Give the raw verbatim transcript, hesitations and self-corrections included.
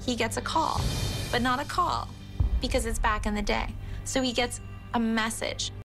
he gets a call, but not a call because it's back in the day. So he gets a message.